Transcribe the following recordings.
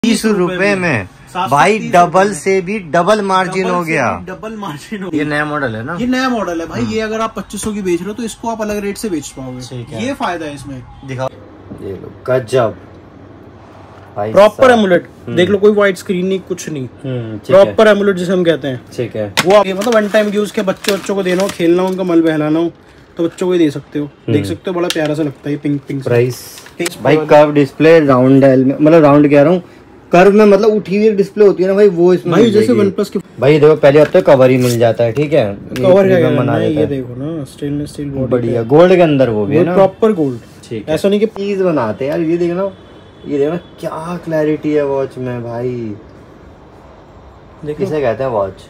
30 रुपए में भाई डबल से भी डबल मार्जिन हो गया। डबल मार्जिन हो गया। ये नया मॉडल है ना? ये नया मॉडल है भाई। ये अगर आप 2500 की बेच रहे हो तो इसको आप अलग रेट से बेच पाओगे। ये फायदा है इसमें। दिखाओ ये लो गजब प्रॉपर एमुलेट। देख लो कोई व्हाइट स्क्रीन नहीं, कुछ नहीं, प्रॉपर एमुलेट जिसे हम कहते हैं। ठीक है। वो ये मतलब वन टाइम यूज के बच्चों को देना हो, खेलना हो, उनका मल बहलाना हो तो बच्चों को ही दे सकते हो। देख सकते हो बड़ा प्यारा सा लगता है पिंक पिंक। प्राइस भाई कर्व डिस्प्ले राउंड मतलब राउंड कह रहा हूँ, कर्व में मतलब उठी हुई डिस्प्ले होती है ना भाई, वो इसमें भाई जैसे OnePlus की भाई देखो पहले अब तो कवर ही मिल जाता है। ठीक है, कवर क्या बना देता है। ये देखो ना स्टेनलेस स्टील बॉडी बढ़िया गोल्ड के अंदर वो भी है ना, प्रॉपर गोल्ड। ठीक है, ऐसा नहीं कि चीज बनाते यार। ये देखना, ये देखना क्या क्लैरिटी है वॉच में भाई। किसे कहते हैं वॉच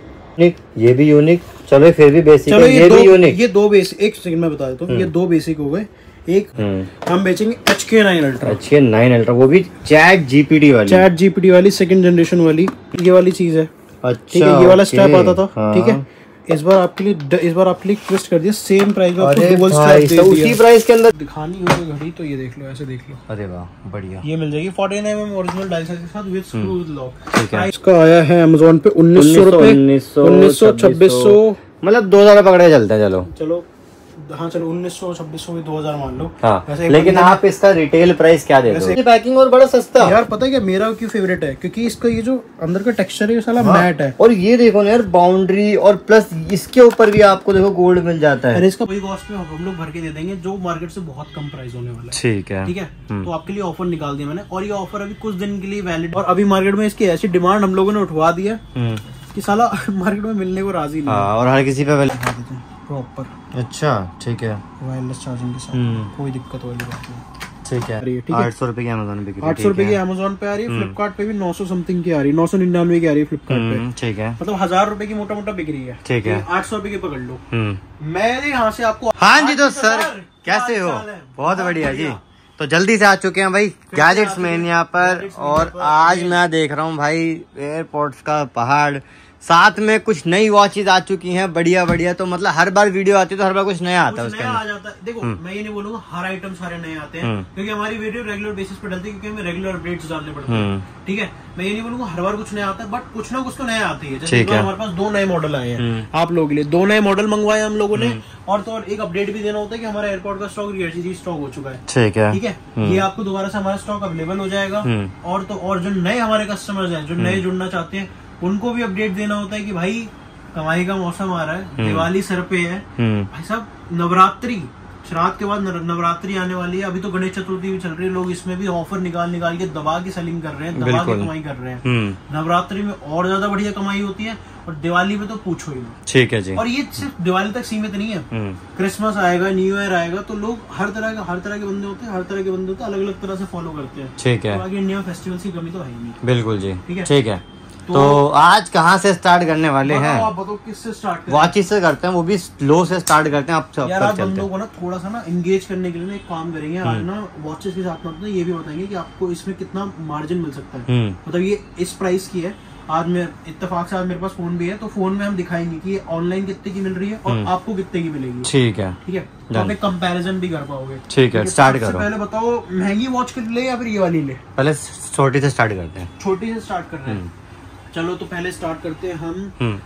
ये भी यूनिक। चलो फिर भी बेसिक है, ये भी यूनिक। ये दो बेसिक, एक सेकंड में बता देता हूँ। ये दो बेसिक हो गए। एक हम बेचेंगे HK9 अल्ट्रा। HK9 अल्ट्रा वो भी चैट जीपीटी वाली सेकंड जनरेशन वाली। ये वाली चीज है। अच्छा, ये वाला स्ट्रैप आता था। ठीक है, इस बार आपके लिए ट्विस्ट कर दिया। सेम प्राइस में आपको डुअल स्ट्रैप दे दिया। उसी प्राइस के अंदर दिखानी होगी घड़ी तो ये देख लो, ऐसे देख लो। अरे वाह बढ़िया। ये मिल जाएगी 49mm ओरिजिनल डायल साइज के साथ विद स्क्रू लॉक। ठीक है। इसका आया है अमेज़न पे 1900 रुपए, 1900 2600 मतलब 2000 पकड़े चलते हैं। चलो हाँ चलो 1900 2600 भी 2000 मान लो। हाँ, लेकिन आप इसका रिटेल प्राइस क्या दे रहे हो? पैकिंग और बड़ा सस्ता यार। पता है क्या मेरा क्यों फेवरेट है? क्योंकि इसका ये जो अंदर का टेक्सचर है ये साला मैट है। और ये देखो ना यार बाउंड्री, और प्लस इसके ऊपर भी आपको देखो गोल्ड मिल जाता है। अरे इसका वही कॉस्ट में हम लोग भर के दे देंगे जो मार्केट से बहुत कम प्राइस होने वाला है। ठीक है, ठीक है। तो आपके लिए ऑफर निकाल दिया मैंने, और ये ऑफर अभी कुछ दिन के लिए वैलिड। और अभी मार्केट में इसकी ऐसी डिमांड हम लोगों ने उठवा दी है कि साला मार्केट में मिलने को राजी नहीं है। और हर किसी पे प्रॉपर। अच्छा ठीक है, वायरलेस चार्जिंग के साथ कोई दिक्कत वाली बात नहीं। ठीक है। 800 रुपए की अमेज़न पे 800 रुपए की अमेज़न पे आ रही है। फ्लिपकार्ट पे भी 900 समथिंग की आ रही है, 999 की आ रही है फ्लिपकार्ट पे। ठीक है, मतलब 1000 रुपए की मोटा मोटा बिक रही है। ठीक है, 800 रुपए की पकड़ लो। मैं यहाँ से आपको। हाँ जी तो सर कैसे हो? बहुत बढ़िया जी। तो जल्दी से आ चुके हैं भाई गैजेट्स में यहाँ पर। और आज मैं देख रहा हूँ भाई एयरपोर्ट्स का पहाड़, साथ में कुछ नई वॉचेज आ चुकी हैं बढ़िया बढ़िया। तो मतलब हर बार वीडियो आती है तो हर बार कुछ नया आता है उसके अंदर। आ जाता है। देखो मैं ये नहीं बोलूंगा हर आइटम सारे नए आते हैं, क्योंकि हमारी वीडियो रेगुलर बेसिस पे डलती है, क्योंकि हमें रेगुलर अपडेट्स डालने पड़ते हैं। ठीक है, मैं ये नहीं बोलूंगा हर बार कुछ नया आता है, बट कुछ ना कुछ तो नया आती है। जैसे हमारे पास 2 नए मॉडल आए हैं आप लोगों के लिए। 2 नए मॉडल मंगवाए हम लोगों ने। और तो और एक अपडेट भी देना होता है कि हमारा एयरपोर्ट का स्टॉक रीस्टॉक हो चुका है। ठीक है, ठीक है। ये आपको दोबारा से हमारा स्टॉक अवेलेबल हो जाएगा। और तो और जो नए हमारे कस्टमर्स हैं, जो नए जुड़ना चाहते हैं, उनको भी अपडेट देना होता है कि भाई कमाई का मौसम आ रहा है, दिवाली सर पे है भाई साहब, नवरात्रि श्राद्ध के बाद नवरात्रि आने वाली है। अभी तो गणेश चतुर्थी भी चल रही है, लोग इसमें भी ऑफर निकाल के दबा के सेलिंग कर रहे हैं, दबा के कमाई कर रहे हैं। नवरात्रि में और ज्यादा बढ़िया कमाई होती है, और दिवाली में तो पूछो ही नहीं। ठीक है जी। और ये सिर्फ दिवाली तक सीमित नहीं है, क्रिसमस आएगा, न्यू ईयर आएगा, तो लोग हर तरह के बंदे होते हैं, अलग अलग तरह से फॉलो करते हैं। ठीक है, आगे इंडिया फेस्टिवल की कमी तो है ही नहीं। बिल्कुल जी, ठीक है, ठीक है। तो आज कहाँ से स्टार्ट करने वाले हैं? आप बताओ किससे स्टार्ट करें? वॉचेस से करते हैं, वो भी लो से स्टार्ट करते हैं। आप यार आप बंदों को ना थोड़ा सा ना एंगेज करने के लिए एक काम करेंगे आज ना, वॉचेस के साथ में ये भी बताएंगे कि आपको इसमें कितना मार्जिन मिल सकता है। मतलब ये इस प्राइस की है। आज मैं इत्तेफाक से आज मेरे पास फोन भी है, तो फोन में हम दिखाएंगे कि ये ऑनलाइन कितने की मिल रही है और आपको कितने की मिलेगी। ठीक है, ठीक है। तो आप एक कंपैरिजन भी कर पाओगे। ठीक है, स्टार्ट करो। पहले बताओ महंगी वॉच ले या फिर ये वाली ले? पहले छोटी से स्टार्ट करते हैं। छोटी से स्टार्ट कर रहे हैं, चलो तो पहले स्टार्ट करते हैं हम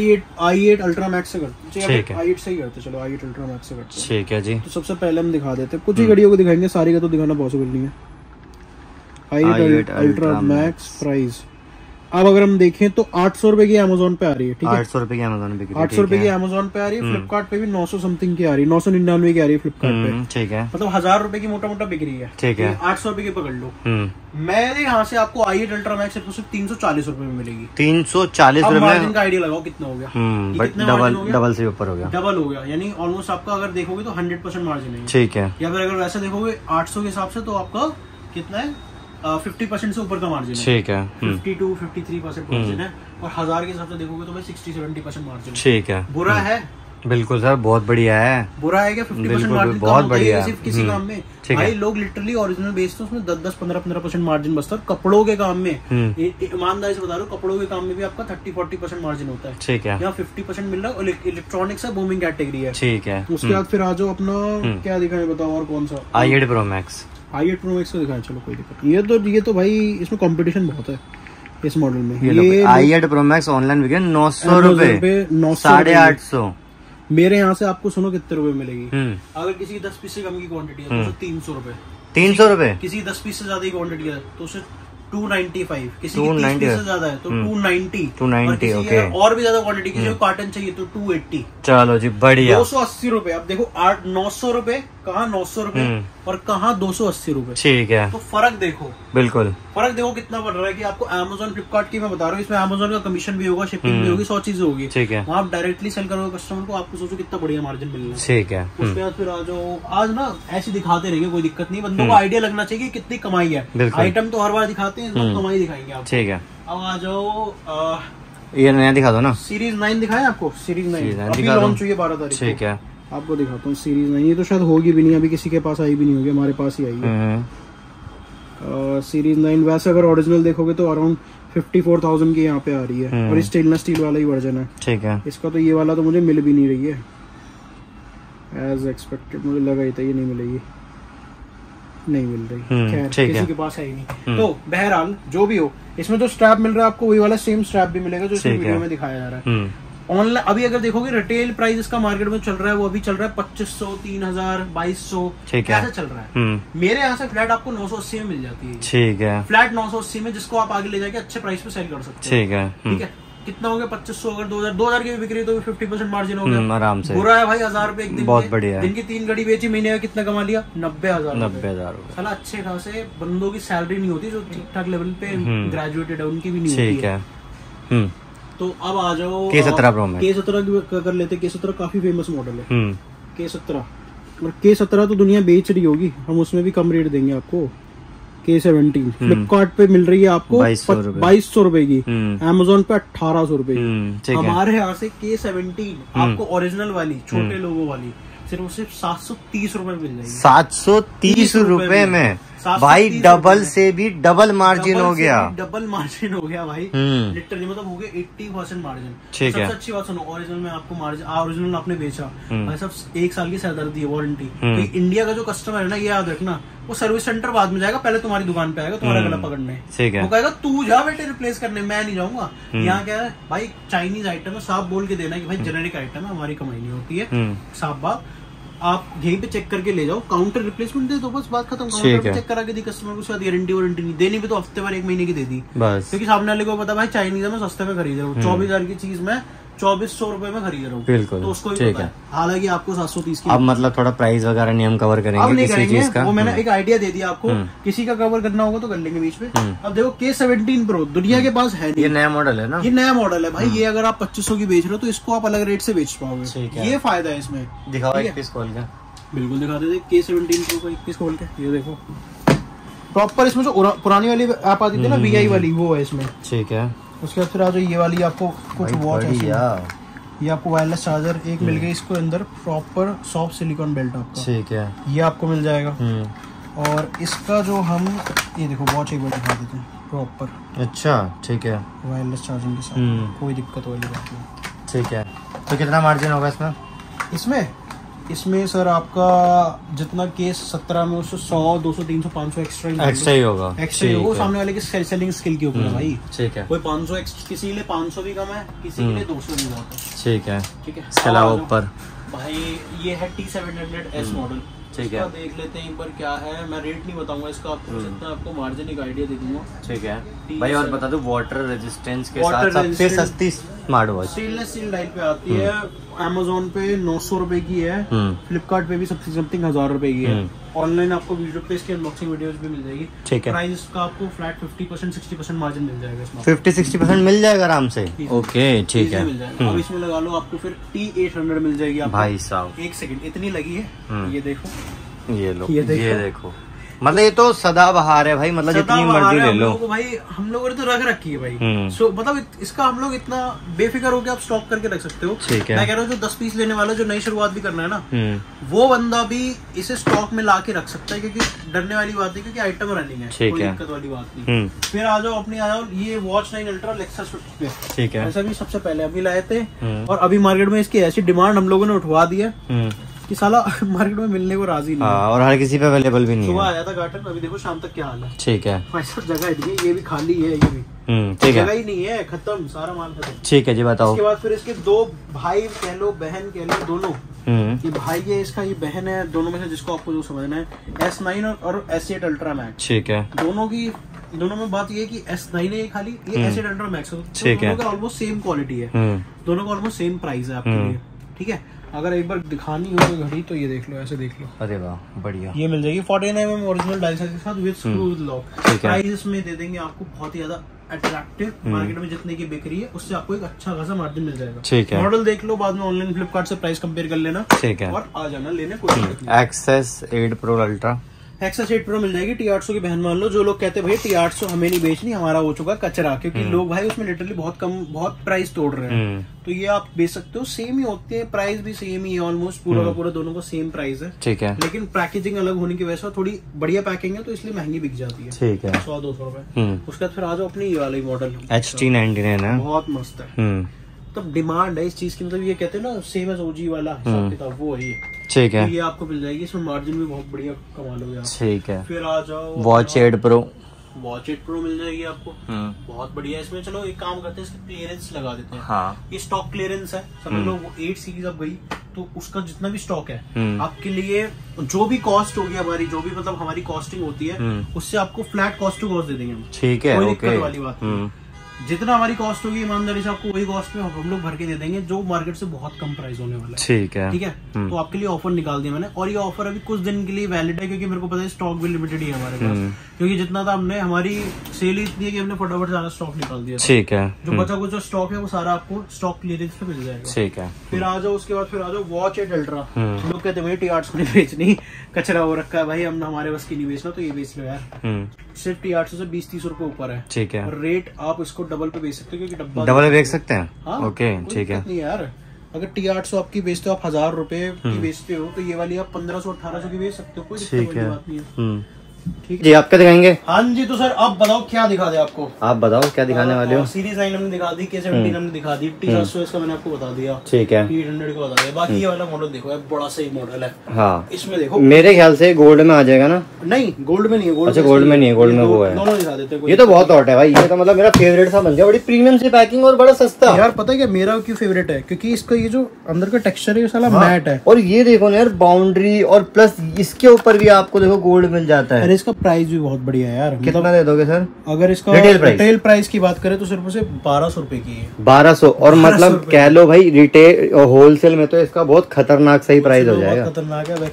i8 अल्ट्रा मैक्स से करते हैं। i8 से ही करते हैं। चलो i8 अल्ट्रा मैक्स से करते हैं। ठीक है जी। तो सबसे पहले हम दिखा देते हैं, कुछ ही घड़ियों को दिखाएंगे, सारी का तो दिखाना पॉसिबल नहीं है। i8 अल्ट्रा मैक्स प्राइस अब अगर हम देखें तो 800 रुपए की अमेज़न पे आ रही है। ठीक है, 800 रुपए की अमेज़न पे 800 रुपए की अमेज़न पे आ रही है। फ्लिपकार्ट पे भी 900 समथिंग की आ रही है, 999 की आ रही है फ्लिपकार्ट पे। ठीक है, मतलब 1000 रुपए की मोटा मोटा बिक रही है। ठीक है, 800 रुपए की पकड़ लो। मैं यहाँ से आपको i8 अल्ट्रा मैक्स सिर्फ 340 रुपए में मिलेगी। 340 रुपए मार्जिन का आइडिया लगाओ कितना हो गया? डबल से ऊपर हो गया, डबल हो गया, यानी ऑलमोस्ट आपका अगर देखोगे तो 100% मार्जिन है। ठीक है, या फिर अगर वैसे देखोगे 800 के हिसाब से तो आपका कितना है? 50% से ऊपर का मार्जिन है। ठीक है, 52-53% मार्जिन है। और 1000 के हिसाब से देखोगे तो भाई 60-70% मार्जिन। ठीक है, बुरा है? बिल्कुल सर, बहुत बढ़िया है। बुरा है क्या? 50% मार्जिन बहुत बढ़िया है सिर्फ किसी काम में। भाई लोग लिटरली ओरिजिनल बेचते हैं, उसमें 10-15% मार्जिन बचता है। कपड़ों के काम में ईमानदारी से बता रहा हूँ, कपड़ों के काम में भी आपका 30-40% मार्जिन होता है। ठीक है, यहाँ 50% मिल रहा है। इलेक्ट्रॉनिक्स है, बूमिंग कैटेगरी है। ठीक है, उसके बाद फिर आ जाओ अपना क्या दिखाएं बताओ, और कौन सा? i8 Pro Max। i8 Pro Max का दिखाया, चलो कोई दिक्कत। ये तो भाई इसमें कंपटीशन बहुत है इस मॉडल में। ये i8 Pro Max ऑनलाइन बिके 900 रुपए, 850। मेरे यहाँ से आपको सुनो कितने रुपए मिलेगी। अगर किसी 10 पीस से कम की क्वांटिटी है तो 300 रुपए। 300 रुपए। किसी 10 पीस से ज्यादा की क्वांटिटी है तो उसे 295, किसी की 30 पीस से ज्यादा है तो 290, ओके। और भी ज्यादा क्वांटिटी, किसी को कार्टन चाहिए तो 280। चलो जी बढ़िया। 280 रुपए। अब देखो 900 रुपए कहाँ 900 रुपए और कहाँ 280 रुपए। ठीक है, तो फर्क देखो, बिल्कुल फर्क देखो कितना बढ़ रहा है। कि आपको Amazon फ्लिपकार्ट की मैं बता रहा हूँ, इसमें Amazon का कमीशन भी होगा, शिपिंग भी होगी, 100 चीजें होगी। ठीक है, वहाँ आप डायरेक्टली सेल करोगे कस्टमर को, आपको सोचो कितना बढ़िया मार्जिन मिल रहा है। ठीक है। उसके बाद फिर आ जाओ, आज ना ऐसे दिखाते रहेंगे, कोई दिक्कत नहीं, बंदों को आइडिया लगना चाहिए कि कितनी कमाई है। आइटम तो हर बार दिखाते हैं, इस बार कमाई दिखाएंगे आप। ठीक है, अब आ जाओ, ये नया दिखा दो ना। सीरीज 9 दिखाया आपको, सीरीज 9 अभी लॉन्च हुई है 12 तारीख। ठीक है, आपको दिखाता हूँ सीरीज 9। ये तो शायद होगी भी नहीं, अभी किसी के पास आई भी नहीं होगी, हमारे पास ही आई है। सीरीज 9 वैसे अगर ओरिजिनल देखोगे तो अराउंड 54,000 की यहाँ पे आ रही है, और स्टेनलेस स्टील वाला ही वर्जन है। ठीक है, इसका तो ये वाला तो मुझे मिल भी नहीं रही है एज एक्सपेक्टेड, मुझे लगा ही था ये नहीं मिलेगी, नहीं मिल रही। खैर किसी के पास है ही नहीं। तो बहरहाल जो भी हो, इसमें जो स्ट्रैप मिल रहा है आपको वही वाला सेम स्ट्रैप भी मिलेगा जो इस वीडियो में दिखाया जा रहा है। ऑनलाइन अभी अगर देखोगे रिटेल प्राइस इसका मार्केट में चल रहा है, वो अभी चल रहा है 2500, 3000, 2200, कैसे चल रहा है। मेरे यहाँ से फ्लैट आपको 980 में मिल जाती है। ठीक है, फ्लैट 980 में, जिसको आप आगे ले जाके अच्छे प्राइस पे सेल कर सकते हैं। ठीक है, ठीक है। कितना हो गया 2500, अगर 2000 की भी बिक्री तो 50% मार्जिन हो गया, आराम से। बुरा है भाई 1000 रुपए एक दिन, बहुत बढ़िया। दिन की 3 घड़ी बेची, महीने का कितना कमा लिया, 90,000। साला अच्छे खासे बंदों की सैलरी नहीं होती जो ठीक ठाक लेवल पे ग्रेजुएटेड है, उनकी भी नहीं होती है। तो अब आ जाओ K17 Pro Max। K17 कर लेते, K17 काफी फेमस मॉडल है। K17 और K17 तो दुनिया बेच रही होगी, हम उसमें भी कम रेट देंगे आपको। K17 फ्लिपकार्ट पे मिल रही है आपको 2200 रुपए की, Amazon पे 1800 रुपए की। हमारे यहाँ से K17 आपको ओरिजिनल वाली छोटे लोगों वाली सिर्फ 730 रुपए मिल जाएगी। 730 रुपए में भाई, डबल से भी डबल मार्जिन हो गया, डबल मार्जिन हो गया भाई, लिटरली मतलब हो गया 80% मार्जिन। ठीक है, सबसे अच्छी बात सुनो, ओरिजिनल में आपको मार्जिन, ओरिजिनल आपने बेचा भाई साहब 1 साल की सरदर्दी है, वारंटी। तो इंडिया का जो कस्टमर है ना, ये याद रखना, वो सर्विस सेंटर बाद में जाएगा, पहले तुम्हारी दुकान पे आएगा तुम्हारा गला पकड़ने। ठीक है, वो कहेगा तू जा बेटे रिप्लेस करने, मैं नहीं जाऊंगा। यहाँ क्या है भाई, चाइनीज आइटम है, साफ बोल के देना कि भाई जेनेरिक आइटम है, हमारी कमाई नहीं होती है, साफ बात। आप यहीं पे चेक करके ले जाओ, काउंटर रिप्लेसमेंट दे दो, बस बात खत्म। काउंटर पे चेक करा के दी कस्टमर को, शायद गारंटी वारंटी नहीं देनी भी तो हफ्ते भर 1 महीने की दे दी बस, क्योंकि सामने वाले को पता भाई चाइनीज है, मैं सस्ते में खरीद रहा हूँ, 24,000 की चीज मैं 2400 रुपए में खरीद रहा हूँ। बिल्कुल, तो उसको ठीक है। हालांकि आपको 730 की, अब मतलब थोड़ा प्राइस वगैरह नहीं हम कवर करेंगे, अब नहीं करेंगे वो, मैंने एक आइडिया दे दिया आपको, किसी का कवर करना होगा तो कर लेंगे बीच में। अब देखो K17 Pro दुनिया के पास है नहीं, ये नया मॉडल है ना, ये नया मॉडल है भाई। ये अगर आप 2500 की बेच रहे हो तो इसको आप अलग रेट से बेच पाओगे, ये फायदा है इसमें। दिखाओ एक पीस खोल के, बिल्कुल दिखा देते। K17 Pro का 1 पीस खोल के, ये देखो प्रॉपर, इसमें जो पुरानी वाली ऐप आती थी ना VI वाली, वो है इसमें। ठीक है, उसके बाद फिर आ जाओ ये वाली, आपको कुछ वॉच है, ये आपको वायरलेस चार्जर एक मिल गई, इसको अंदर प्रॉपर सॉफ्ट सिलिकॉन बेल्ट आपका। ठीक है, ये आपको मिल जाएगा। और इसका जो हम, ये देखो वॉच एक बार दिखा देते हैं प्रॉपर। अच्छा, ठीक है, वायरलेस चार्जिंग के साथ, कोई दिक्कत वाली बात नहीं। ठीक है, तो कितना मार्जिन होगा इसमें? इसमें सर आपका जितना K17 में उससे 100, 200, 300, 500 एक्स्ट्रा ही होगा, एक्स्ट्रा ही होगा। सामने वाले की सेलिंग स्किल के ऊपर है भाई। ठीक है, कोई 500 किसी के लिए 500 भी कम है, किसी के लिए 200 भी बहुत है। ठीक है, ठीक है। इसके अलावा ऊपर भाई ये है T700S मॉडल। ठीक है, देख लेते हैं एक बार क्या है, मैं रेट नहीं बताऊंगा इसका आपको, जितना आपको मार्जिन एक आइडिया दे दूंगा। ठीक है भाई, और बता दो वाटर रेजिस्टेंस के साथ सबसे सस्ती smart watch stainless steel dial पे आती है। Amazon पे 900 रुपए की है, फ्लिपकार्ट पे भी समथिंग 1000 रुपए की है। ऑनलाइन आपको वीडियो पे इसकी अनबॉक्सिंग वीडियोस भी मिल जाएगी। ठीक है, प्राइस का आपको फ्लैट 50%, 60% मार्जिन मिल जाएगा इसमें। 50-60% मिल जाएगा आराम से। ओके, ठीक है, मिल जाएगा। अब इसमें लगा लो आपको फिर T800 मिल जाएगी आपको। भाई साहब 1 सेकंड, इतनी लगी है, ये देखो, ये लो, ये देखो, मतलब ये तो सदाबहार है भाई, मतलब जितनी मर्जी ले लो भाई। हम लोगों ने तो रख रखी है भाई, सो मतलब इसका हम लोग इतना बेफिक्र होकर आप स्टॉक करके रख सकते हो। ठीक है, मैं कह रहा हूँ जो 10 पीस लेने वाला, जो नई शुरुआत भी करना है ना, वो बंदा भी इसे स्टॉक में ला के रख सकता है, क्योंकि डरने वाली बात है, क्योंकि आइटम रनिंग है, कोई दिक्कत वाली बात नहीं। फिर आ जाओ अपनी, आ जाओ ये वॉच 9 अल्ट्रा लेक्सस पे। ठीक है, ऐसा भी सबसे पहले अभी लाए थे, और अभी मार्केट में इसकी ऐसी डिमांड हम लोगों ने उठवा दी है कि साला मार्केट में मिलने को राजी नहीं। और हर किसी पे अवेलेबल भी नहीं है। सुबह आया था गार्डन, अभी देखो शाम तक क्या हाल है। ठीक है भाई साहब जगह है, ये भी खाली है, ये भी ठीक है, जगह ही नहीं है, खत्म, सारा माल खत्म। ठीक है जी, बताओ। इसके बाद फिर इसके दो भाई कह लो, बहन कह लो, दोनों, ये भाई है इसका, ये बहन है, दोनों में से जिसको आपको जो समझना है, S9 और S8 अल्ट्रा मैक्स। ठीक है, दोनों में बात ये है कि S9 है खाली, ये S8 अल्ट्रा मैक्स है, ठीक है, दोनों का ऑलमोस्ट सेम क्वालिटी है, दोनों का ऑलमोस्ट सेम प्राइस है आपके लिए। ठीक है, अगर एक बार दिखानी हो तो घड़ी, तो ये देख लो, ऐसे देख लो। अरे वाह, बढ़िया। ये मिल जाएगी 49mm ओरिजिनल डायल साइज के साथ विद स्क्रू लॉक। प्राइस में दे देंगे आपको बहुत ही ज्यादा अट्रैक्टिव, मार्केट में जितने की बिक रही है उससे आपको एक अच्छा खासा मार्जिन मिल जाएगा। ठीक है, मॉडल देख लो, बाद में ऑनलाइन फ्लिपकार्ट से प्राइस कंपेयर कर लेना। ठीक है, और आ जाना लेने, कोई दिक्कत नहीं। Access 8 pro ultra, access 8 pro मिल जाएगी। T800 की बहन मान लो, जो लोग कहते हैं भाई T800 हमें नहीं बेचनी, हमारा हो चुका कचरा, क्योंकि लोग भाई उसमें लिटरली बहुत प्राइस तोड़ रहे हैं, तो ये आप बेच सकते हो। सेम ही होते हैं, प्राइस भी सेम ही है ऑलमोस्ट, पूरा का पूरा दोनों का सेम प्राइस है। ठीक है, लेकिन पैकेजिंग अलग होने की वजह से थोड़ी बढ़िया पैकिंग है, तो इसलिए महंगी बिक जाती है। ठीक है, 100-200 रुपए। उसके बाद फिर आ जाओ अपनी ये वाली मॉडल HT99 है, बहुत मस्त है। तब डिमांड है इस चीज की, मतलब ये कहते हैं ना सेम एज OG वाला हिसाब किताब, वो है ये। ठीक है, ये आपको मिल जाएगी, इसमें मार्जिन भी बहुत बढ़िया कमा लोगे आप। ठीक है, फिर आ जाओ वॉच 8 प्रो मिल जाएगी आपको, बहुत बढ़िया। इसमें चलो एक काम करते हैं, इसकी क्लियरेंस लगा देते हैं। हाँ, ये स्टॉक क्लियरेंस है, समझ लो 8 सीरीज अब गई, तो उसका जितना भी स्टॉक है आपके लिए, जो भी कॉस्ट होगी हमारी, जो भी मतलब हमारी कॉस्टिंग होती है, उससे आपको फ्लैट कॉस्ट टू कॉस्ट दे देंगे हम। ठीक है, कोई दिक्कत वाली बात नहीं। जितना हमारी कॉस्ट होगी ईमानदारी से आपको वही कॉस्ट में हम लोग भर के दे देंगे, जो मार्केट से बहुत कम प्राइस होने वाला है। ठीक है, ठीक है। तो आपके लिए ऑफर निकाल दिया मैंने, और ये ऑफर अभी कुछ दिन के लिए वैलिड है, क्योंकि मेरे को पता है स्टॉक भी लिमिटेड ही है हमारे पास, क्योंकि जितना था हमने, हमारी सेल इतनी है कि हमने फटाफट सारा स्टॉक निकाल दिया। ठीक है, जो बचा कुछ स्टॉक है वो सारा आपको स्टॉक क्लियरेंस पे मिल जाएगा। ठीक है, फिर आ जाओ उसके बाद फिर आ जाओ वॉच 8 अल्ट्रा। लोग कहते हैं T800 नहीं बेचनी, कचरा हो रखा है भाई, हम हमारे बस की नहीं बेचना, तो ये बेच लो यार। सिर्फ T800 से 20-30 रुपए ऊपर है। ठीक है, और रेट आप इसको डबल पे बेच सकते हो, क्योंकि डबल बेच सकते हैं। हाँ, ओके, ठीक है। नहीं यार, अगर T800 आपकी बेचते हो आप 1000 रुपए की बेचते हो, तो ये वाली आप 1500-1800 की बेच सकते हो, कोई दिक्कत वाली बात नहीं है। ठीक जी, आप क्या दिखाएंगे? हाँ जी, तो सर अब बताओ क्या दिखा दे आपको? आप बताओ क्या दिखाने वाले हो? सीरीज 9 हमने दिखा दी, K17 हमने दिखा दी, T700 इसका मैंने आपको बता दिया। ठीक है, T800 को बता दिया। बाकी ये वाला मॉडल देखो, बड़ा सही मॉडल है। हाँ, इसमें देखो, मेरे ख्याल से गोल्ड में आ जाएगा ना? नहीं, गोल्ड में नहीं है। अच्छा, गोल्ड में नहीं है, गोल्ड में वो है। दोनों दिखा देते हैं। ये तो बहुत हॉट है भाई, ये तो मतलब मेरा फेवरेट सा बन गया। बड़ी प्रीमियम सी पैकिंग और बड़ा सस्ता। यार पता है क्या मेरा क्यों फेवरेट है? क्योंकि इसका ये जो अंदर का टेक्सचर है साला मैट है, और ये देखो ना यार बाउंड्री, और प्लस इसके ऊपर भी आपको देखो गोल्ड मिल जाता है। इसका प्राइस भी बहुत बढ़िया है यार। कितना दे दोगे सर? अगर इसका रिटेल प्राइस की बात करें तो सिर्फ उसे 1200 रुपए की है। 1200, और मतलब कह लो भाई रिटेल होलसेल में तो इसका बहुत खतरनाक सही प्राइस हो जाएगा। खतरनाक है,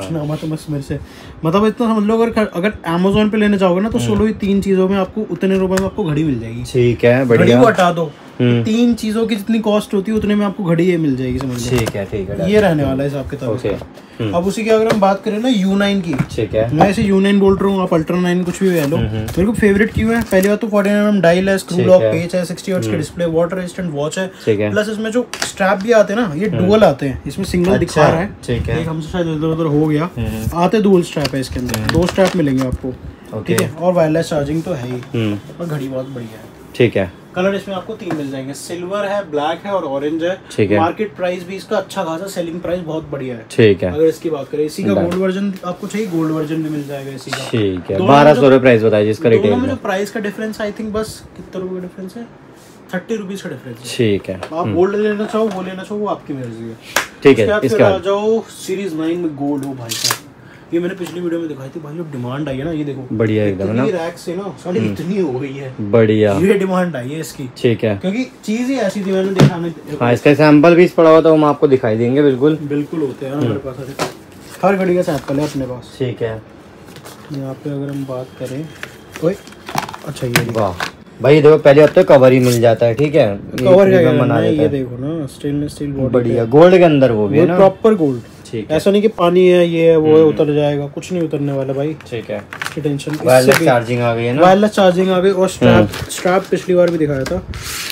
मेरे से मतलब इतना समझ लो। अगर Amazon पे लेने जाओगे ना, तो सोलो ही 3 चीजों में आपको उतने रुपए में आपको घड़ी मिल जाएगी। ठीक है, बढ़िया। घड़ी को हटा दो, 3 चीजों की जितनी कॉस्ट होती है उतने में आपको घड़ी ये मिल जाएगी, समझ लो। ठीक है, ठीक है, ये रहने वाला है हिसाब किताब। अब उसी की अगर हम बात करें ना U9 की, ठीक है, मैं इसे U9 बोल रहा हूँ, आप अल्ट्रा 9 कुछ भी ले लो। मेरे को फेवरेट क्यों है? पहली बात तो 49mm डायल है, स्क्रू लॉक पेच है, 60 हर्ट्ज का डिस्प्ले, वाटर रेजिस्टेंट वॉच है, प्लस इसमें जो स्ट्रैप भी आते हैं ना, ये डुअल आते हैं। इसमें सिंगल दिखा रहा है, ठीक है, हमसे शायद इधर उधर हो गया, आते डुअल स्ट्रैप है इसके अंदर, 2 स्ट्रैप मिलेंगे आपको। ठीक है, और वायरलेस चार्जिंग तो है ही, और घड़ी बहुत बढ़िया है। ठीक है, कलर इसमें आपको 3 मिल जाएंगे, सिल्वर है, ब्लैक है और ऑरेंज है। ठीक है, मार्केट प्राइस भी इसका अच्छा खासा, सेलिंग प्राइस बहुत बढ़िया है। ठीक है, अगर इसकी बात करें, इसी का गोल्ड वर्जन आपको चाहिए, गोल्ड वर्जन भी मिल जाएगा इसी का। ठीक है, 1200 रुपए प्राइस बताइए जिसका रिटेल में। जो प्राइस का डिफरेंस आई थिंक बस कितना रुपए का डिफरेंस है, 30 रुपीज का डिफरेंस है। ठीक है, आप गोल्ड लेना चाहो वो लेना चाहो वो आपकी मर्जी है। ठीक है, इसके बाद आ जाओ सीरीज 9 में गोल्ड हो भाई साहब। ये मैंने पिछली वीडियो में दिखाई थी भाई, जो डिमांड आई है ना, ये देखो बढ़िया एकदम ना, रैक से ना साड़ी इतनी हो गई है, बढ़िया ये डिमांड आई है इसकी। ठीक है, क्योंकि चीज ही ऐसी थी, मैंने दिखाने। हाँ, इसका सैंपल भी पड़ा हुआ था, हम आपको दिखाई देंगे। बिल्कुल बिल्कुल होते हैं हमारे पास, हर घड़ी का सैंपल है अपने पास। ठीक है, यहाँ पे अगर हम बात करें, ओए अच्छा ये वाह भाई देखो, पहले अब तो कवर ही मिल जाता है। ठीक है, कवर का बना देता है, ये देखो ना, स्टेनलेस स्टील बॉडी, बढ़िया गोल्ड के अंदर वो भी है ना, प्रॉपर गोल्ड। ठीक है, ऐसा नहीं कि पानी है, ये है वो है, उतर जाएगा, कुछ नहीं उतरने वाला भाई। ठीक है, टेंशन। वायरलेस चार्जिंग आ गई है ना, वायरलेस चार्जिंग आ गई, और स्ट्रैप पिछली बार भी दिखाया था,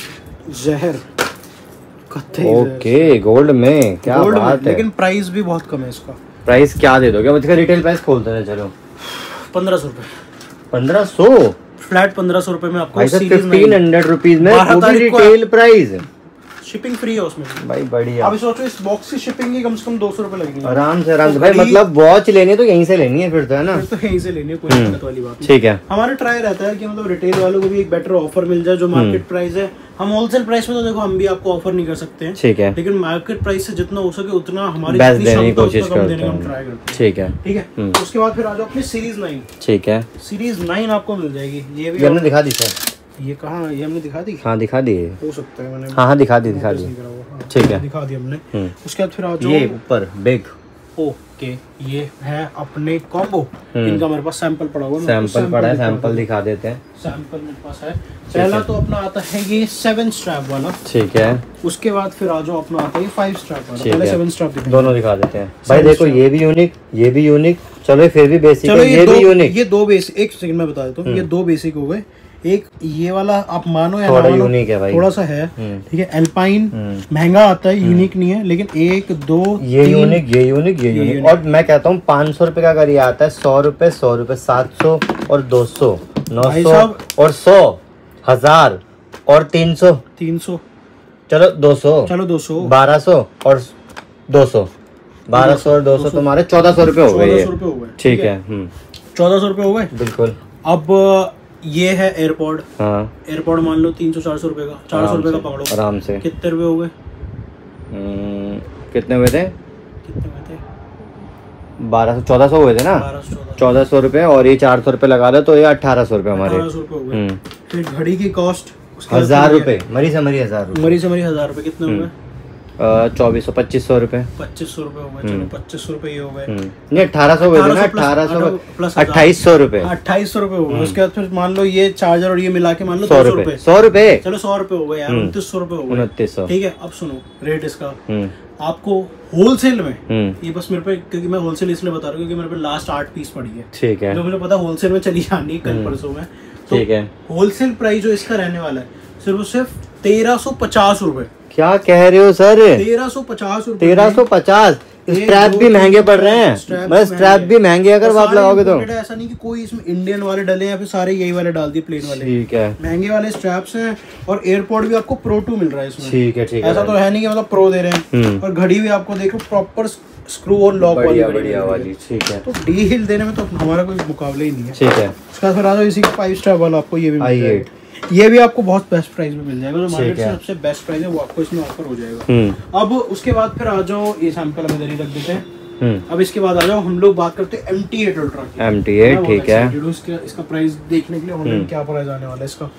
जहर। ओके, गोल्ड में क्या बात है, लेकिन प्राइस भी बहुत कम है इसका। प्राइस क्या दे दोगे? इसका रिटेल प्राइस खोलते हैं, चलो 1500 रुपए। 1500 फ्लैट 1500 रुपए में आपको 1500 रुपीज में, वो भी रिटेल प्राइस। शिपिंग फ्री है उसमें भाई, बढ़िया। अभी सोचो इस बॉक्स की शिपिंग की कम से कम 200 रुपए लगेंगे आराम से भाई। मतलब वॉच लेनी है तो यहीं से लेनी है फिर तो, है ना? फिर तो यहीं से लेनी है, कोई दिक्कत वाली बात नहीं। ठीक है। हमारा ट्राई रहता है कि मतलब रिटेल वालों को भी एक बेटर ऑफर मिल जाए, जो मार्केट प्राइस है। हम होलसेल प्राइस में तो देखो हम भी आपको ऑफर नहीं कर सकते हैं, ठीक है, लेकिन मार्केट प्राइस से जितना हो सके उतना हमारी बेस्ट देने की कोशिश करते हैं, हम ट्राई करते हैं। ठीक है, ठीक है। उसके बाद फिर आ जाओ अपनी सीरीज 9। ठीक है, सीरीज 9 आपको मिल जाएगी। ये भी हमने दिखा दी सर। ये कहाँ, ये हमने दिखा दी? हाँ दिखा दी, हो सकता है मैंने, हाँ दिखा दी, दिखा दी। ठीक है, दिखा दी हमने। उसके बाद फिर आ जाओ ये ऊपर बिग। ओके, ये है अपने कॉम्बो। इनका मेरे पास सैंपल पड़ा हुआ है, सैंपल पड़ा है, सैंपल दिखा देते हैं। सैंपल मेरे पास है। पहला तो अपना आता है ये 7 स्ट्रैप वाला। ठीक है। उसके बाद फिर आ जाओ अपना आता है 5 स्ट्रैप वाला। पहले 7 स्ट्रैप दोनों दिखा देते हैं भाई। देखो ये भी यूनिक, ये भी यूनिक। चलो फिर भी बेसिक है, ये भी यूनिक। ये 2 बेसिक, एक सेकंड में बता देता हूँ। ये 2 बेसिक हो गए। एक ये वाला आप मानो या थोड़ा ना मानो, यूनिक है भाई, थोड़ा सा है। ठीक है, एल्पाइन महंगा आता है, यूनिक नहीं है, लेकिन 1 2 ये यूनिक, ये यूनिक, ये यूनिक। और मैं कहता हूँ 500 रुपए का अगर ये आता है, 100 रुपए, 100 रुपए, 700 और 200, 900 और 100, 1000 और 300, चलो 200, 1200 और 200, 1200 और 200 तुम्हारे 1400 रुपए हो गए। ठीक है, 1400 रुपए हो गए बिल्कुल। अब ये है एयरपॉड। हाँ, एयरपॉड मान लो 300-400 रुपए का, 400 रुपए का पकड़ो आराम से। कितने रुपए हो गए? कितने हुए थे? 1200-1400 हुए थे ना? 1400 रुपए, और ये 400 रुपए लगा लो तो ये 1800 रुपए हमारे। 1800 रुपए हो गए। फिर घड़ी की कॉस्ट 1000 रुपए, मरी से मरी 1000 रुपए, मरी से मरी 1000 रुपए। कितने हो गए? 2400-2500 रुपए। 2500 रुपए हो गए। चलो 2500 रुपए ये हो गए। नहीं 1800 हुए थे ना? 1800 प्लस 2800 रुपए, 2800 रुपए हो गए। उसके बाद फिर मान लो ये चार्जर और ये मिला के मान लो 100 रुपए, 100 रुपए। चलो 100 रुपए हो गए यार, 2900 रुपए हो गए। 2900। ठीक है, अब सुनो रेट इसका आपको होलसेल में। ये बस मेरे पे, क्योंकि मैं होलसेल इसलिए बता रहा हूँ क्योंकि मेरे पे लास्ट 8 पीस पड़ी है। ठीक है, जो मुझे पता होलसेल में चली जानी है कल परसों में। ठीक है, होलसेल प्राइस जो इसका रहने वाला है सिर्फ 1350 रुपए। क्या कह रहे हो सर? 1350 रुपए। 1350। स्ट्रैप भी महंगे पड़ रहे हैं, स्ट्रैप भी महंगे अगर आप लगाओगे तो। ऐसा नहीं कि कोई इसमें इंडियन वाले डले हैं, फिर सारे यही वाले डाल दिए प्लेन वाले। ठीक है, महंगे वाले स्ट्रैप्स हैं। और एयरपॉड भी आपको प्रो 2 मिल रहा है इसमें। ठीक है, ठीक है। ऐसा तो है नहीं कि मतलब प्रो दे रहे हैं। और घड़ी भी आपको देखो प्रॉपर स्क्रू और लॉक वाली, बढ़िया वाली। ठीक है, तो डील देने में तो हमारा कोई मुकाबला ही नहीं है। ठीक है। उसका फिर आ जाओ इसी 5 स्टार वाला, आपको ये भी मिल जाएगा। ये भी आपको बहुत बेस्ट प्राइस में मिल जाएगा, जो मार्केट से सबसे बेस्ट प्राइस है वो आपको इसमें ऑफर हो जाएगा। अब उसके बाद फिर आ जाओ, ये सैंपल हम इधर ही रख देते हैं। अब इसके बाद आ जाओ, हम लोग बात करते हैं MT8 अल्ट्रा की। MT8 ठीक है। इसका प्राइस देखने के लिए ऑनलाइन क्या प्राइस आने वाला है इसका।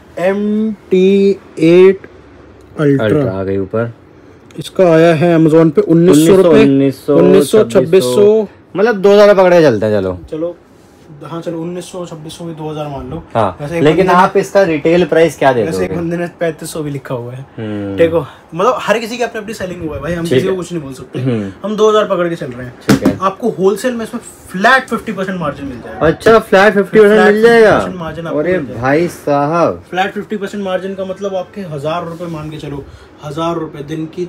MT8 अल्ट्रा आ गई ऊपर। इसका आया है अमेज़न पे 1900 रुपए, 1900, 2600, मतलब 2000 पकड़े चलते हैं। चलो हाँ, चलो 1900, 2600 भी 2000 मान लो। हाँ, लेकिन आप इसका रिटेल प्राइस क्या दे दोगे? एक बंदे ने 3500 भी लिखा हुआ है। देखो मतलब हर किसी की अपनी अपनी सेलिंग हुआ है भाई, हम किसी को कुछ नहीं बोल सकते। हम 2000 पकड़ के चल रहे हैं। ठीक है, आपको होलसेल में इसमें फ्लैट 50% मार्जिन मिल जाएगा। अच्छा, फ्लैट 50% मिल जाएगा? अरे भाई साहब, फ्लैट 50% मार्जिन का मतलब आपके 1000 रुपए मान के चलो। 1000 रुपए दिन की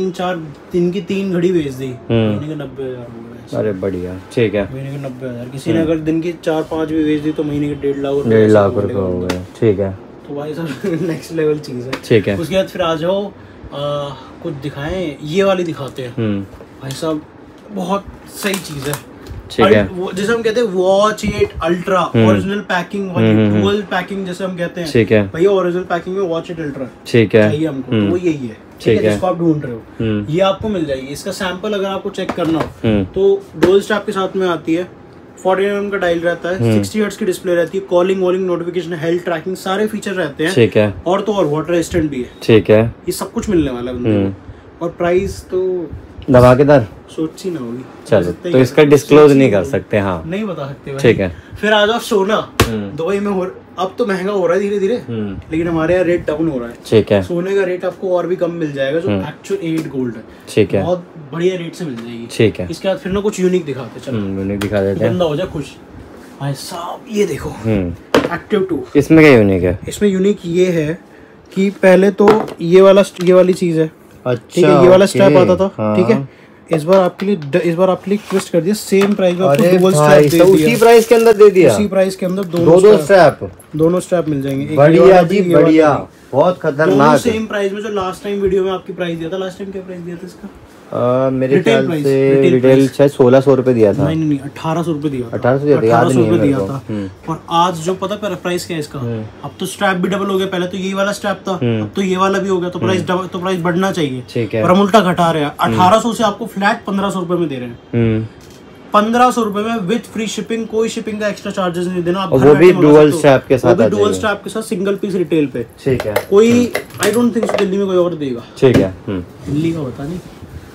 3 घड़ी बेच दी, महीने के 90,000 हो गए। अरे बढ़िया। ठीक है, महीने के 90,000। किसी ने अगर दिन की 4-5 भी बेच दी तो महीने के 1.5 लाख रुपए हो गए। ठीक है, तो भाई सब नेक्स्ट लेवल चीज है। ठीक है। उसके बाद फिर आ जाओ, कुछ दिखाएं, ये वाली दिखाते हैं भाई साहब, बहुत सही चीज है। ठीक है, जैसे हम कहते हैं watch 8 ultra original packing, dual packing जैसे हम कहते हैं। ठीक है भैया, ओरिजिनल पैकिंग में वॉच 8 अल्ट्रा ठीक है चाहिए हमको, तो वो यही है। ठीक है, जिसको आप ढूंढ रहे हो ये आपको मिल जाएगी। इसका सैंपल अगर आपको चेक करना हो तो डुअल स्ट्रैप के साथ में आती है। 40mm का डायल रहता है, 60 हर्ट्ज की डिस्प्ले रहती है, कॉलिंग वॉलिंग नोटिफिकेशन, हेल्थ ट्रैकिंग सारे फीचर रहते हैं। ठीक है, और तो और वाटर रेजिस्टेंट भी है। ठीक है, ये सब कुछ मिलने वाला है बंदे को। और प्राइस तो धमाकेदार, सोची ना होगी। चलो, तो इसका डिस्क्लोज नहीं कर सकते। हाँ, नहीं बता सकते भाई। ठीक है, फिर आ जाओ सोना। दुबई में अब तो महंगा हो रहा है धीरे धीरे, लेकिन हमारे यहाँ रेट डाउन हो रहा है। ठीक है, सोने का रेट आपको और भी कम मिल जाएगा, जो एक्चुअल 8 गोल्ड है। ठीक है, बहुत बढ़िया रेट से मिल जाएगी। ठीक है, इसके बाद फिर ना कुछ यूनिक दिखाते, चलो यूनिक दिखा देते हैं, बंदा हो जाए खुश। भाई साहब ये देखो, एक्टिव 2। इसमें क्या यूनिक है? इसमें यूनिक ये है कि पहले तो ये वाली चीज है। अच्छा, ये वाला स्ट्रैप आता था। ठीक है, इस बार आपके लिए ट्विस्ट कर दिया, सेम प्राइस में आपको डुअल स्ट्रैप दे दिया। उसी प्राइस के अंदर दे दिया, उसी प्राइस के अंदर दोनों स्ट्रैप मिल जाएंगे। बढ़िया जी, बढ़िया, बहुत खतरनाक। सेम प्राइस में जो लास्ट टाइम वीडियो में आपकी प्राइस दिया था, लास्ट टाइम क्या प्राइस दिया था इसका? मेरे ख्याल से रिटेल शायद 1600 रुपए दिया था। नहीं 1800 रुपए दिया था। 1800 रुपए दिया था। और आज जो पता है प्राइस क्या है इसका? अब तो स्ट्रैप भी डबल हो गया, पहले तो ये वाला स्ट्रैप था, अब तो ये वाला भी हो गया, तो प्राइस डबल, तो प्राइस बढ़ना चाहिए। ठीक है, पर हम उल्टा घटा रहे हैं। 1800 से आपको फ्लैट 1500 रुपए में दे रहे हैं। 1500 रुपए में विद फ्री शिपिंग, कोई शिपिंग का एक्स्ट्रा चार्जेस नहीं देना। वो भी डुअल स्ट्रैप के साथ, डुअल स्ट्रैप के साथ सिंगल पीस रिटेल पे। ठीक है, कोई आई डोंट थिंक दिल्ली में कोई और देगा। ठीक है, दिल्ली का पता नहीं।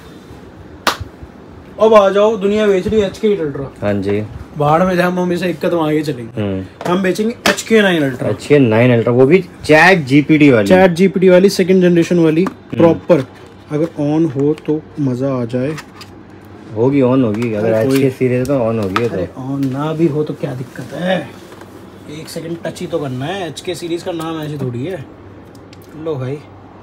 अब आ जाओ, दुनिया बेच रही है HK अल्ट्रा। हाँ जी, बाहर में जहाँ हम इसे एक कदम आगे चलेंगे, हम बेचेंगे HK9 अल्ट्रा। HK9 अल्ट्रा, वो भी चैट जीपीटी वाली सेकंड जनरेशन वाली प्रॉपर। अगर ऑन हो तो मजा आ जाए। होगी, ऑन होगी। अगर HK सीरीज तो ऑन होगी। तो ऑन ना भी हो तो क्या दिक्कत है, एक सेकंड टच ही तो करना है। HK सीरीज का नाम ऐसे थोड़ी है। लो भाई,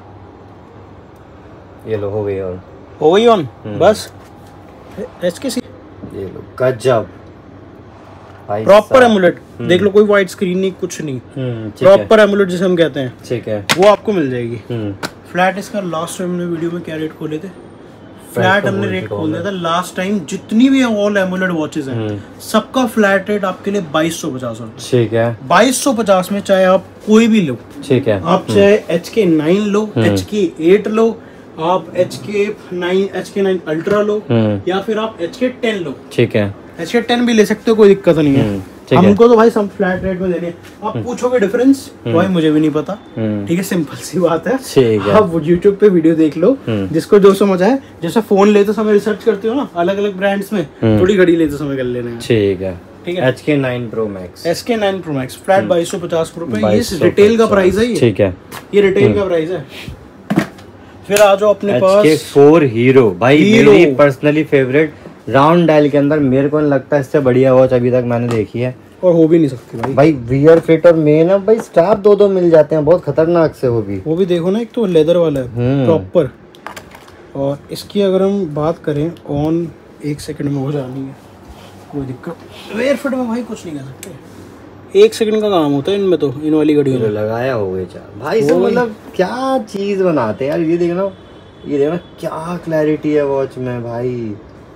ये लो, हो गई ऑन, हो गई ऑन। बस HK ये लो, गजब, प्रॉपर एमुलेट। देख लो, कोई वाइट स्क्रीन नहीं, कुछ नहीं, प्रॉपर एमुलेट जिसे हम कहते हैं। ठीक है, वो आपको मिल जाएगी। फ्लैट इसका लास्ट टाइम हमने वीडियो में क्या रेट खोले थे? फ्लैट हमने रेट खोल दिया था लास्ट टाइम, जितनी भी ऑल एमुलेट वॉचेस हैं सबका फ्लैट रेट आपके लिए 2250 रुपए। ठीक है, 2250 में चाहे आप कोई भी लो। ठीक है, आप चाहे HK9 लो, HK8 लो, आप HK9 अल्ट्रा लो, या फिर आप HK10 लो। ठीक है, HK10 भी ले सकते हो, कोई दिक्कत नहीं है। हमको तो भाई सब फ्लैट रेट में देने। आप पूछोगे डिफरेंस, भाई मुझे भी नहीं पता। ठीक है, सिंपल सी बात है। आप YouTube पे वीडियो देख लो, जिसको जो समझ आए। जैसे फोन लेते समय रिसर्च करते हो ना, अलग अलग ब्रांड्स में, थोड़ी घड़ी लेते समय कर लेना है। ठीक है, ठीक है। HK9 Pro Max फ्लैट 2250 रुपए, ये रिटेल का प्राइस है। ठीक है, ये रिटेल का प्राइस है। फिर आ जाओ अपने पास HK4 हीरो, भाई मेरी पर्सनली फेवरेट। राउंड डायल के अंदर मेरे को नहीं लगता इससे बढ़िया वॉच अभी तक मैंने देखी है, और हो भी नहीं सकती भाई। वियर फिट और मेन है भाई, स्ट्रैप दो मिल जाते हैं, बहुत खतरनाक से। वो भी देखो ना, एक तो लेदर वाला है प्रॉपर। और इसकी अगर हम बात करें, ऑन 1 सेकंड में हो जानी है, कोई दिक्कत। वियर फिट में भाई कुछ नहीं कर सकते, 1 सेकंड का काम होता है इनमें, तो इन वाली घड़ियों में लगाया हो गए भाई। सब मतलब क्या चीज बनाते हैं यार। ये देखना क्या क्लैरिटी है वॉच में भाई।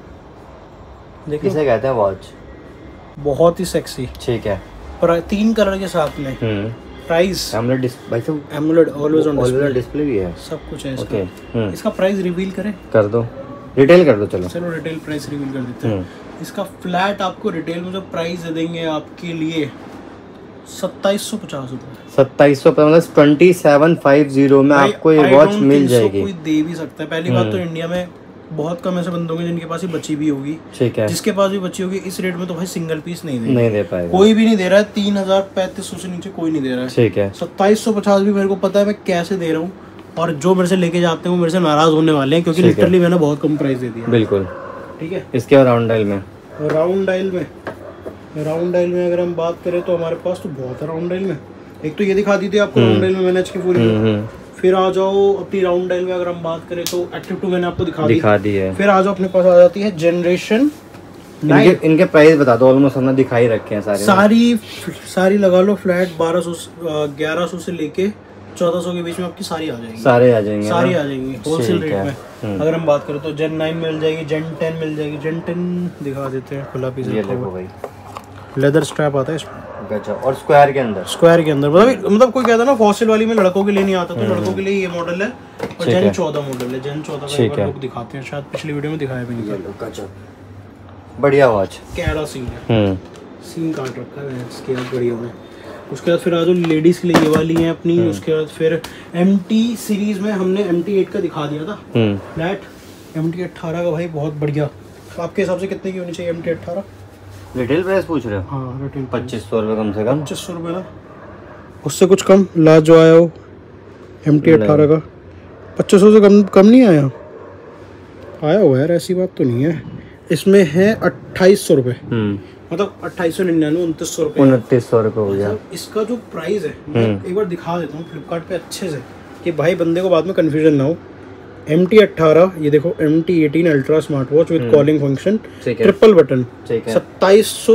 किसे कहते हैं वॉच, बहुत ही सेक्सी। ठीक है, पर 3 कलर के साथ में। प्राइस एमुलेट ऑलवेज ऑन डिस्प्ले भी है, सब कुछ है इसका। इसका प्राइस रिवील करें, कर दो, रिटेल कर दो। चलो रिटेल प्राइस रिवील कर देते हैं। इसका फ्लैट आपको रिटेल में जो प्राइस दे देंगे आपके लिए 2750 रुपए। 2750 मतलब 2750 में आपको ये वॉच मिल जाएगी। कोई दे भी सकता है। पहली बात तो इंडिया में बहुत कम ऐसे बंदे होंगे जिनके पास ही बची भी होगी। ठीक है, जिसके पास भी बची होगी, इस रेट में तो भाई सिंगल पीस नहीं दे पाएगा। कोई भी नहीं दे रहा है। 3035 से नीचे कोई नहीं दे रहा है। ठीक है, 2750 भी मेरे को पता है मैं कैसे दे रहा हूँ, और जो मेरे से लेके जाते हैं वो मेरे से नाराज होने वाले हैं, क्योंकि लिटरली मैंने बहुत कम प्राइस दे दिया। बिल्कुल ठीक है। इसके राउंड डायल में अगर हम बात करें तो हमारे पास तो बहुत है राउंड डायल में। एक तो ये दिखा दी थी आपको राउंड डायल में मैंने HK पूरी। फिर आ जाओ अपनी राउंड डायल में अगर हम बात करें तो एक्टिव 2 मैंने आपको दिखा दी है। फिर आ जाओ अपने पास आ जाती है जनरेशन 9। इनके प्राइस बता दो, ऑलमोस्ट हमने दिखाई रखे हैं सारी लगा लो। फ्लैट 1100 से लेके 1400 के बीच में आपकी सारी आ जाएंगी होलसेल रेट में। अगर हम बात करें तो Gen 9 मिल जाएगी, Gen 10 मिल जाएगी। Gen 10 दिखा देते हैं, खुला पीस लेदर स्ट्रैप आता है इसमें। और स्क्वायर के अंदर मतलब कोई कहता है ना फॉसिल वाली में लड़कों के लिए नहीं आता, तो लड़कों के लिए ये मॉडल है। और Gen 14 मॉडल है। Gen 14 का एक बार लुक दिखाते हैं, शायद पिछली वीडियो में दिखाया भी नहीं। बढ़िया वॉच, कैरा सीन है, सीन काट रखा है इसके बढ़िया में। उसके बाद फिर आज लेडीज के लिए ये वाली है अपनी। उसके बाद फिर MT सीरीज में हमने MT8 का दिखा दिया था फ्लैट। MT18 का भाई बहुत बढ़िया। आपके हिसाब से कितने की होनी चाहिए MT18? रिटेल प्राइस पूछ रहे हो? हाँ रिटेल 2500 रुपये कम से कम। 2500 रुपये ना, उससे कुछ कम। लास्ट जो आया हो MT18 का 2500 से कम नहीं आया हुआ यार, ऐसी बात तो नहीं है। इसमें है 2800 रुपये, मतलब 2899 2900 रुपये हो गया। इसका जो प्राइस है मैं एक बार दिखा देता हूँ फ्लिपकार्ट पे अच्छे से, कि भाई बंदे को बाद में कंफ्यूजन ना हो। MT18 ये देखो, MT18 ultra smart watch with calling function, triple button,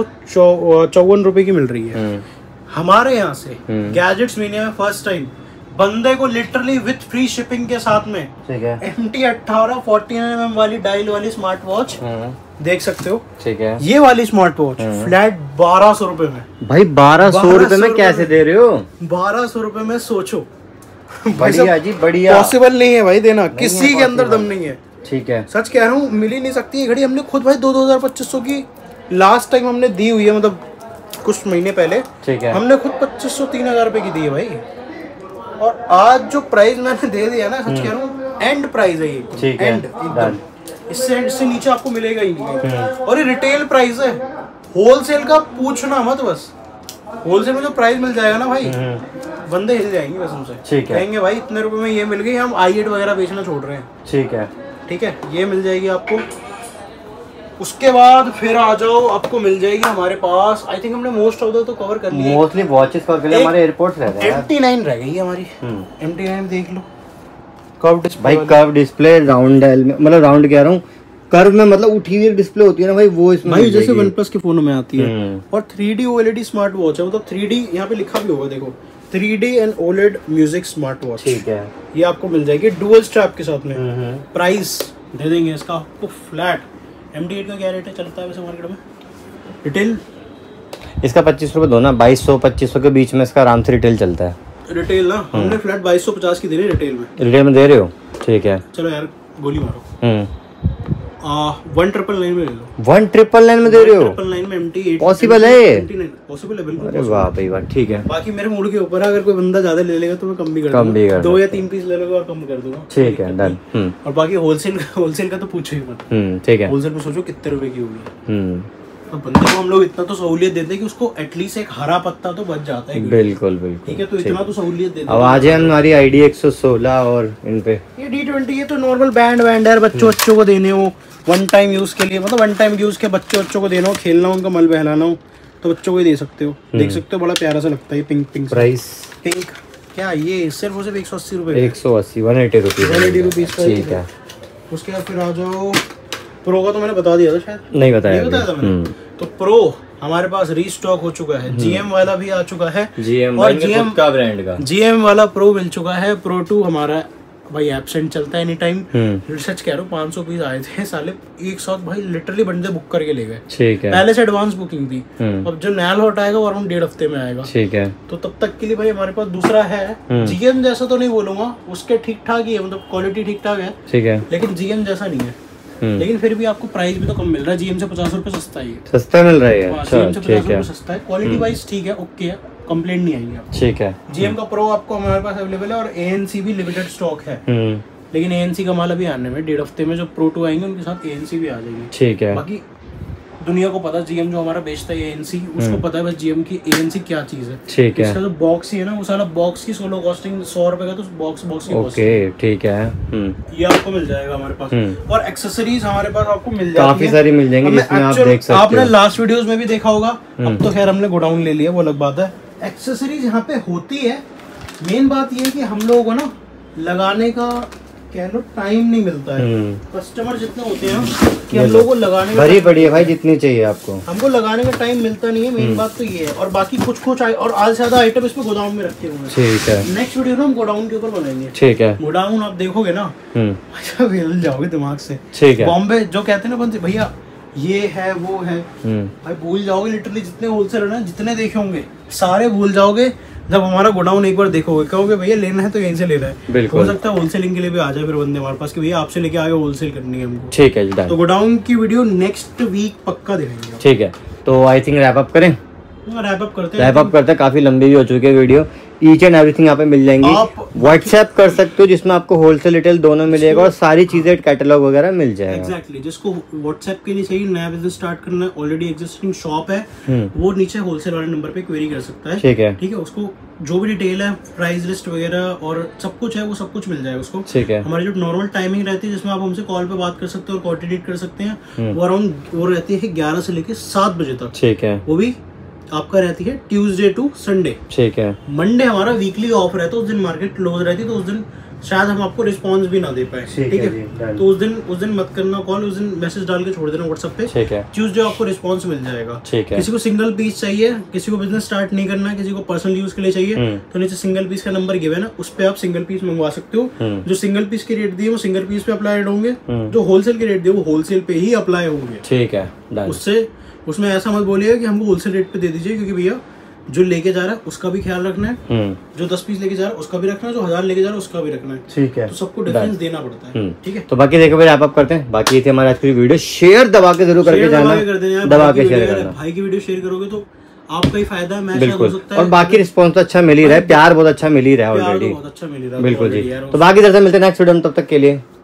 2754 रुपए की मिल रही है हमारे यहाँ से। गैजेट्स मीनिया में फर्स्ट टाइम बंदे को लिटरली विथ फ्री शिपिंग के साथ में ठीक है MT18 49mm वाली डायल वाली स्मार्ट वॉच देख सकते हो। ठीक है, ये वाली स्मार्ट वॉच फ्लैट 1200 रुपए में। भाई 1200 रुपए में कैसे दे रहे हो? 1200 रुपए में सोचो। बढ़िया जी बढ़िया। पॉसिबल नहीं है भाई देना, किसी के अंदर दम नहीं है। ठीक है, सच कह रहा हूँ, मिल ही नहीं सकती ये घड़ी। हमने खुद भाई 2,000-2,500 की लास्ट टाइम हमने दी हुई है, मतलब कुछ महीने पहले। ठीक है, हमने खुद 2,500-3,000 रुपए की दी है भाई। और आज जो प्राइस मैंने दे दिया ना, सच कह रहा हूँ एंड प्राइस है ये। ठीक है, एंड एकदम, इससे नीचे आपको मिलेगा ही नहीं। और ये रिटेल प्राइस है, होलसेल का पूछना मत। बस होलसेल में जो प्राइस मिल जाएगा ना भाई, बंदे हिल जाएंगे बस उनसे। ठीक है, कहेंगे भाई इतने रुपए में ये मिल गई, हम i8 वगैरह बेचना छोड़ रहे हैं। ठीक है, ठीक है, ये मिल जाएगी आपको। उसके बाद फिर आ जाओ, आपको मिल जाएगी हमारे पास, आई थिंक हमने मोस्ट ऑफ द तो कवर कर लिया। मोस्टली वॉचेस कवर कर लिया, हमारे एयरपोर्ट रह गए। MT9 रह गई है हमारी। MT9 देख लो, कर्व डिस्प्ले भाई, कर्व डिस्प्ले राउंड डायल में, मतलब राउंड कह रहा हूँ, कर्व में मतलब उठी हुई डिस्प्ले होती है ना भाई, वो इसमें भाई जैसे OnePlus के फोनों में आती है। और 3D OLED स्मार्ट वॉच है, मतलब 3D यहाँ पे लिखा भी होगा, देखो 3D and OLED music smart watch. ठीक है, ये आपको मिल जाएगी डुअल स्ट्रैप के साथ में। प्राइस दे देंगे इसका आपको फ्लैट। MT8 का क्या रेट है चलता है वैसे मार्केट में? रिटेल इसका 25 रुपए दो ना, 2200-2500 के बीच में इसका आराम से रिटेल चलता है। रिटेल ना हमने फ्लैट 2250 की दे रहे रिटेल में। रिटेल में दे रहे हो? ठीक है, चलो यार गोली मारो। 1,999 में ले लो। 1,999 में दे रहे हो? 1,999 में MT8 पॉसिबल है? पॉसिबल है बिल्कुल। अरे वाह भाई वाह, ठीक है। बाकी मेरे मूड के ऊपर है, अगर कोई बंदा ज्यादा ले लेगा तो मैं कम भी कर दूंगा। 2 या 3 पीस ले लोगे और कम कर दूंगा। ठीक है, डन। और बाकी होलसेल का तो पूछो ही मत। ठीक है, होलसेल में सोचो कितने रुपए की होगी। तो बंदे को हम लोग इतना तो सहूलियत देते हैं कि उसको एटलीस्ट एक हरा पत्ता तो बच जाता है। बिल्कुल बिल्कुल, ठीक है, तो इतना तो सहूलियत देते हैं। अब आज है हमारी ID 116 और इन पे ये D20, ये तो नॉर्मल बैंड है, बच्चों को देने हो वन टाइम यूज के लिए, मतलब वन टाइम यूज के बच्चों को देना हो, खेलना हो, उनका मल बहलाना हो तो बच्चों को ही दे सकते हो। देख सकते हो, बड़ा प्यारा सा लगता है। पिंक प्राइस पिंक क्या ये सिर्फ 180 रुपए, 180 180 रुपीज। ठीक है, उसके बाद फिर आ जाओ प्रो का, तो मैंने बता दिया था शायद, नहीं बताया था मैंने। तो प्रो हमारे पास रीस्टॉक हो चुका है, GM वाला भी आ चुका है, और GM का ब्रांड का GM वाला प्रो मिल चुका है। प्रो 2 हमारा भाई एब्सेंट चलता है एनी टाइम। रिसर्च कह रहा हूँ 500 पीस आए थे साले एक साथ भाई, लिटरली बंदे बुक करके ले गए। ठीक है, पहले से एडवांस बुकिंग थी। अब जो नया लॉट आएगा वो अराउंड 1.5 हफ्ते में आएगा। ठीक है, तो तब तक के लिए भाई हमारे पास दूसरा है। GM जैसा तो नहीं बोलूंगा, उसके ठीक ठाक ही है, मतलब क्वालिटी ठीक ठाक है। ठीक है, लेकिन GM जैसा नहीं है। लेकिन फिर भी आपको प्राइस भी तो कम मिल रहा है, GM से 50 रुपए सस्ता है। सस्ता मिल रहा है? GM से 50 रुपए सस्ता है। क्वालिटी वाइज ठीक है, ओके है, कंप्लेंट नहीं आएगी आपको। ठीक है, GM का प्रो आपको हमारे पास अवेलेबल है, और ANC भी लिमिटेड स्टॉक है। लेकिन ANC का माल अभी आने में 1.5 हफ्ते में जो प्रो 2 आएंगे उनके साथ ANC भी आ जाएगी। ठीक है, बाकी दुनिया को पता GM जो हमारा बेचता है ANC, उसको पता है बस GM की ANC क्या चीज है। ठीक है, इसका जो बॉक्स ही है ना, वो सारा बॉक्स की सोलो कॉस्टिंग 100 रुपए का, तो बॉक्स की ओके। ठीक है, ये आपको मिल जाएगा हमारे पास। और एक्सेसरीज हमारे पास आपको मिल जाएगी, काफी सारी मिल जाएंगी, जिसमें आप देख सकते हो। आपने लास्ट वीडियोस में भी देखा होगा, अब तो खैर हमने गोडाउन ले लिया, वो अलग बात है। एक्सेसरीज यहाँ पे होती है। मेन बात ये है कि हम लोगों को ना लगाने का कह लो टाइम नहीं मिलता है। कस्टमर जितने होते हैं कि हम लोगों को लगाने का भरी पड़ी है भाई, जितनी चाहिए आपको, हमको लगाने का टाइम मिलता नहीं है। मेन बात तो ये है। और बाकी कुछ और आज ज्यादा आइटम इसमें गोदाम में रखे हुए हैं। ठीक है, नेक्स्ट वीडियो ना हम गोडाउन के ऊपर बनाएंगे। ठीक है, गोडाउन आप देखोगे ना हिल जाओगे दिमाग से। ठीक है, बॉम्बे जो कहते हैं ना बंदे भैया ये है वो है, भाई भूल जाओगे। लिटरली जितने होलसेलर ना, जितने देखे होंगे सारे भूल जाओगे जब हमारा गोडाउन एक बार देखोगे। कहोगे भैया लेना है तो यहीं से लेना है। बिल्कुल, हो सकता है होलसेलिंग के लिए भी आ जाए फिर बंदे हमारे पास कि भैया आपसे लेके आगे होलसेल करनी है हमको। ठीक है, तो गोडाउन की वीडियो नेक्स्ट वीक पक्का दिखाएंगे। ठीक है, तो आई थिंक रैप अप करें। रैप अप करते हैं, काफी लंबी भी हो चुकी है वीडियो। ईच एंड एवरीथिंग यहाँ पे मिल जाएंगी। आप व्हाट्सएप कर सकते हो, जिसमें आपको होलसेल रिटेल दोनों मिलेगा, और सारी चीजें कैटलॉग वगैरह मिल जाएगा। एग्जैक्टली, जिसको व्हाट्सएप के लिए चाहिए, नया बिजनेस स्टार्ट करना है, ऑलरेडी एग्जिस्टिंग शॉप है, वो नीचे होलसेल वाले नंबर पे क्वेरी कर सकता है। ठीक है, उसको जो भी डिटेल है, प्राइस लिस्ट वगैरह और सब कुछ है, वो सब कुछ मिल जाएगा उसको। ठीक है, हमारी जो नॉर्मल टाइमिंग रहती है जिसमें आप हमसे कॉल पे बात कर सकते हो और कोऑर्डिनेट कर सकते हैं, वो अराउंड वो रहती है 11 से लेके 7 बजे तक। ठीक है, वो भी आपका रहती है ट्यूसडे टू संडे। ठीक है, मंडे हमारा वीकली ऑफ रहता है, उस दिन मार्केट क्लोज रहती है, तो उस दिन शायद हम आपको रिस्पॉन्स भी ना दे पाए, ठीक है। तो उस दिन मत करना कॉल, उस दिन मैसेज डाल के छोड़ देना व्हाट्सएप पे, ठीक है। ट्यूसडे आपको रिस्पॉन्स मिल जाएगा, ठीक है। किसी को सिंगल पीस चाहिए, किसी को बिजनेस स्टार्ट नहीं करना है, किसी को पर्सनल यूज के लिए चाहिए, तो नीचे सिंगल पीस का नंबर गिवन है ना, उस पे आप सिंगल पीस मंगवा सकते हो। जो सिंगल पीस के रेट दिए वो सिंगल पीस पे अप्लाइड होंगे, जो होलसेल के रेट दिए वो होलसेल पे ही अप्लाई होंगे, ठीक है। उसमें ऐसा मत बोलिएगा कि हमको होलसेल रेट पे दे दीजिए, क्योंकि भैया जो लेके जा रहा है उसका भी ख्याल रखना है, जो 10 पीस लेके जा रहा है उसका भी रखना है, जो 1000 लेके जा रहा है उसका भी रखना है, ठीक है। तो सबको डिफरेंस देना पड़ता है, ठीक है। तो बाकी देखो भाई आप करते हैं, बाकी थे हमारे आज की वीडियो, शेयर दबा के जरूर करके जाना, दबा के शेयर करना। भाई की वीडियो शेयर करोगे तो आपका ही फायदा, मैं शायद हो सकता है। और बाकी रिस्पॉन्स तो अच्छा मिल ही रहा है, प्यार बहुत अच्छा मिल ही रहा है ऑलरेडी, बहुत अच्छा मिल ही रहा है, बिल्कुल जी। तो बाकी दरअसल मिलते हैं नेक्स्ट वीडियो में, तब तक के लिए